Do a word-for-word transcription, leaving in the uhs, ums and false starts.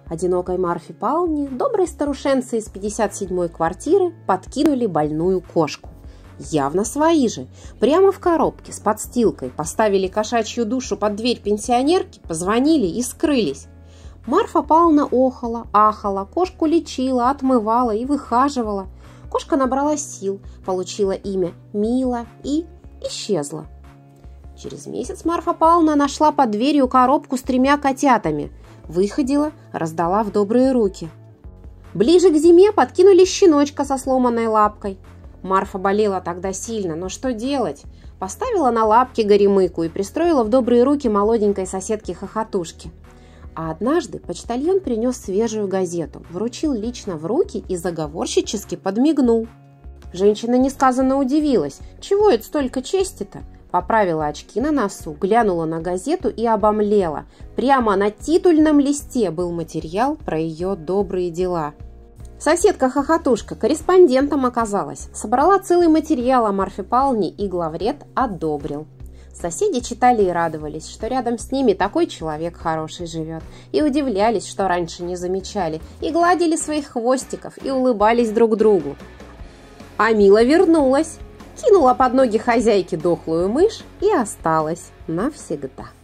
Одинокой Марфе Павловне добрые старушенцы из пятьдесят седьмой квартиры подкинули больную кошку. Явно свои же. Прямо в коробке с подстилкой поставили кошачью душу под дверь пенсионерки, позвонили и скрылись. Марфа Павловна охала, ахала, кошку лечила, отмывала и выхаживала. Кошка набрала сил, получила имя Мила и исчезла. Через месяц Марфа Павловна нашла под дверью коробку с тремя котятами. Выходила, раздала в добрые руки. Ближе к зиме подкинули щеночка со сломанной лапкой. Марфа болела тогда сильно, но что делать? Поставила на лапки горемыку и пристроила в добрые руки молоденькой соседки-хохотушки. А однажды почтальон принес свежую газету, вручил лично в руки и заговорщически подмигнул. Женщина несказанно удивилась. Чего это столько чести-то? Поправила очки на носу, глянула на газету и обомлела. Прямо на титульном листе был материал про ее добрые дела. Соседка-хохотушка корреспондентом оказалась. Собрала целый материал о Марфе Павловне и главред одобрил. Соседи читали и радовались, что рядом с ними такой человек хороший живет. И удивлялись, что раньше не замечали. И гладили своих хвостиков, и улыбались друг другу. А Мила вернулась. Кинула под ноги хозяйки дохлую мышь и осталась навсегда.